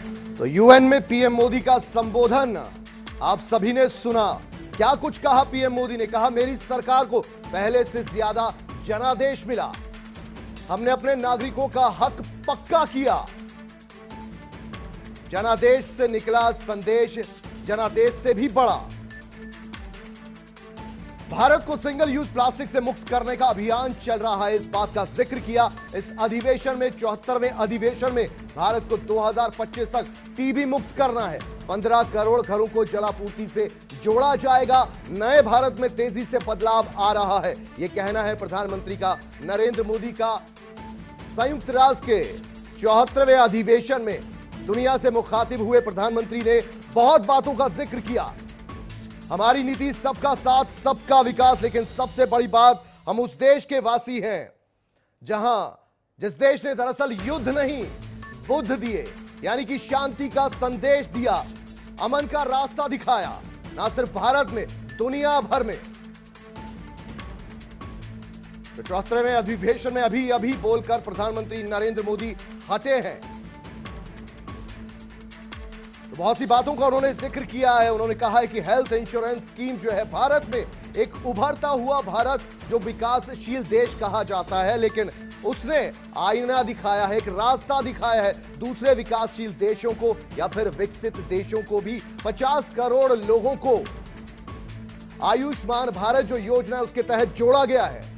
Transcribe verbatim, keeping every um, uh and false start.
तो यूएन में पीएम मोदी का संबोधन आप सभी ने सुना। क्या कुछ कहा पीएम मोदी ने? कहा, मेरी सरकार को पहले से ज्यादा जनादेश मिला, हमने अपने नागरिकों का हक पक्का किया। जनादेश से निकला संदेश जनादेश से भी बड़ा। भारत को सिंगल यूज प्लास्टिक से मुक्त करने का अभियान चल रहा है, इस बात का जिक्र किया। इस अधिवेशन में चौहत्तरवें अधिवेशन में भारत को दो हज़ार पच्चीस तक टीबी मुक्त करना है। पंद्रह करोड़ घरों को जलापूर्ति से जोड़ा जाएगा। नए भारत में तेजी से बदलाव आ रहा है, यह कहना है प्रधानमंत्री का। नरेंद्र मोदी का संयुक्त राष्ट्र के चौहत्तरवें अधिवेशन में दुनिया से मुखातिब हुए प्रधानमंत्री ने बहुत बातों का जिक्र किया। हमारी नीति सबका साथ सबका विकास, लेकिन सबसे बड़ी बात, हम उस देश के वासी हैं जहां जिस देश ने दरअसल युद्ध नहीं बुद्ध दिए, यानी कि शांति का संदेश दिया, अमन का रास्ता दिखाया, ना सिर्फ भारत में दुनिया भर में। तो चौहत्तरवें अधिवेशन में अभी अभी बोलकर प्रधानमंत्री नरेंद्र मोदी हटे हैं। तो बहुत सी बातों का उन्होंने जिक्र किया है। उन्होंने कहा है कि हेल्थ इंश्योरेंस स्कीम जो है भारत में एक उभरता हुआ भारत जो विकासशील देश कहा जाता है, लेकिन उसने आईना दिखाया है, एक रास्ता दिखाया है दूसरे विकासशील देशों को या फिर विकसित देशों को भी। पचास करोड़ लोगों को आयुष्मान भारत जो योजना है उसके तहत जोड़ा गया है।